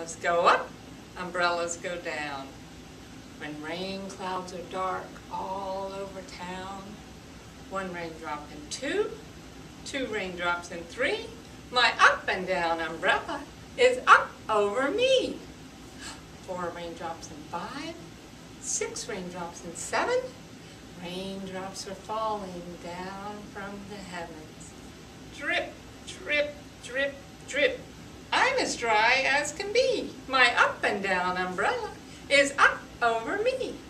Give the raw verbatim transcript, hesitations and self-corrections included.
Umbrellas go up, umbrellas go down. When rain clouds are dark all over town, one raindrop in two, two raindrops in three, my up and down umbrella is up over me. Four raindrops in five, six raindrops in seven, raindrops are falling down from the heavens. Drip, drip, drip, drip. I'm as dry as can be. My up and down umbrella is up over me.